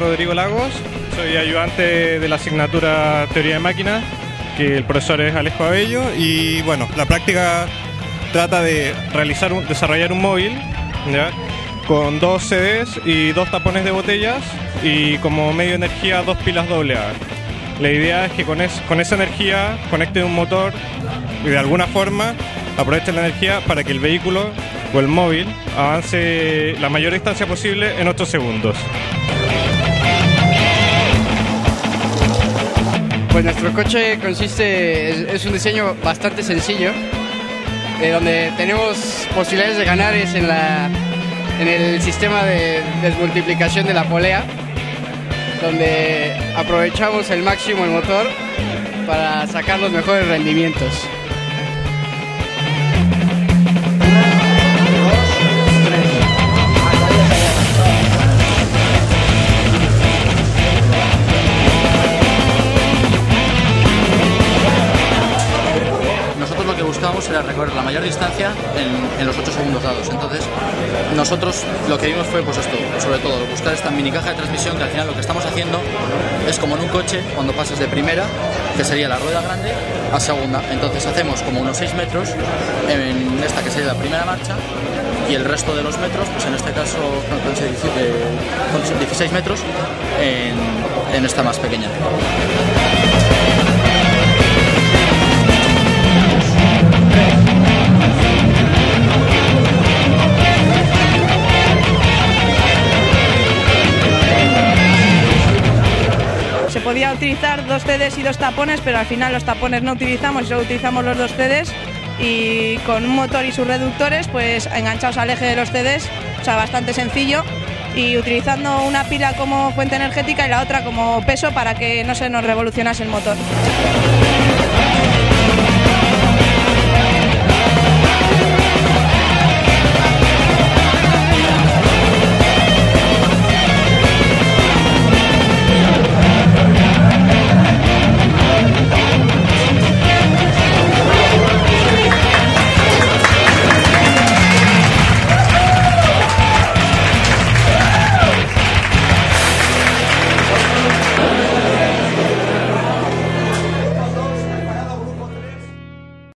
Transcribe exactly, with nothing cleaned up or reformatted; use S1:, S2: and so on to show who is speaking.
S1: Rodrigo Lagos, soy ayudante de la asignatura Teoría de Máquinas, que el profesor es Alejo Abello, y bueno, la práctica trata de realizar un, desarrollar un móvil, ¿ya?, con dos C Ds y dos tapones de botellas y como medio de energía dos pilas doble A. La idea es que con, es, con esa energía conecten un motor y de alguna forma aprovechen la energía para que el vehículo o el móvil avance la mayor distancia posible en ocho segundos.
S2: Pues nuestro coche consiste, es, es un diseño bastante sencillo, eh, donde tenemos posibilidades de ganar es en, la, en el sistema de desmultiplicación de la polea, donde aprovechamos el máximo el motor para sacar los mejores rendimientos.
S3: Buscábamos era recorrer la mayor distancia en, en los ocho segundos dados. Entonces nosotros lo que vimos fue pues esto, sobre todo buscar esta mini caja de transmisión, que al final lo que estamos haciendo es como en un coche cuando pasas de primera, que sería la rueda grande, a segunda. Entonces hacemos como unos seis metros en esta que sería la primera marcha, y el resto de los metros, pues en este caso con dieciséis metros en, en esta más pequeña.
S4: Se podía utilizar dos C Ds y dos tapones, pero al final los tapones no utilizamos y solo utilizamos los dos C Ds, y con un motor y sus reductores pues enganchados al eje de los C Ds, o sea, bastante sencillo, y utilizando una pila como fuente energética y la otra como peso para que no se nos revolucionase el motor.